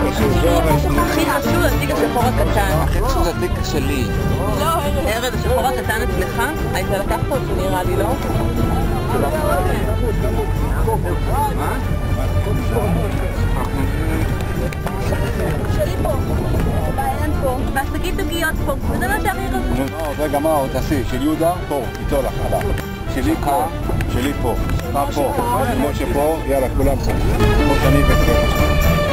הכי חשוב זה התיק השחור הקטן. הכי חשוב זה התיק שלי. לא, ארז, השחור הקטן אצלך? היית לקחת אותו נראה לי, לא? מה? שלי פה. אין פה. והשקית דוגיות פה. וזה מה שהכי חשוב. רגע, מה עוד? תעשי, של יהודה פה, איתו לך, הלאה. שלי פה, שלי פה, פה, משה פה, יאללה, כולם פה. כמו שאני וצריך.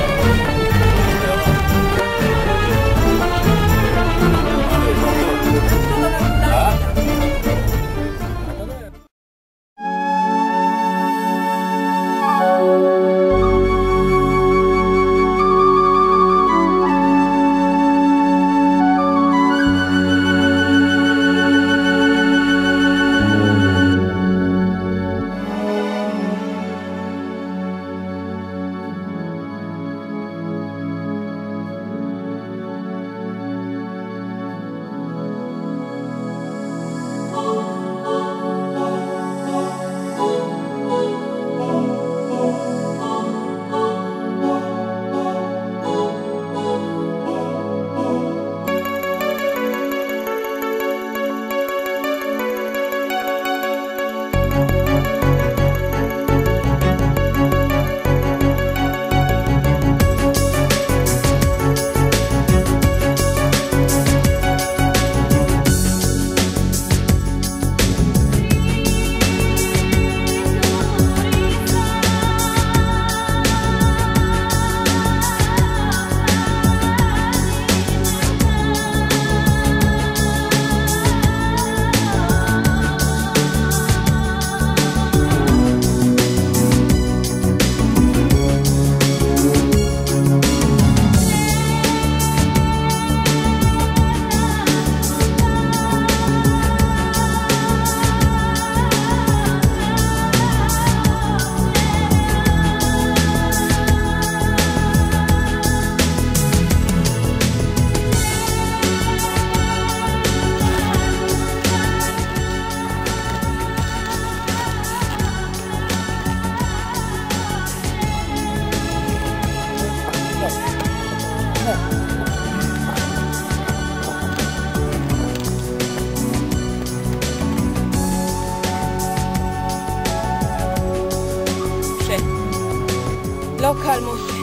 לא קל, משה.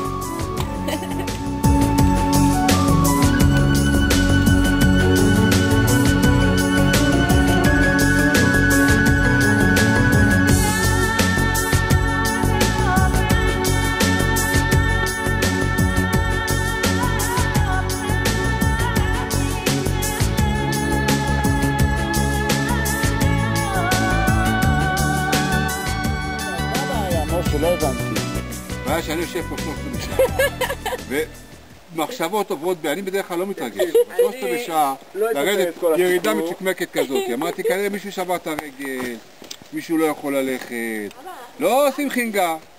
לא הבנתי. הבעיה שאני יושב פה 13 שעה ומחשבות עוברות בי, אני בדרך כלל לא מתרגש, 13 שעה לרדת ירידה מצ'קמקת כזאת, אמרתי כנראה מישהו שבר את הרגל, מישהו לא יכול ללכת, לא עושים חינגה.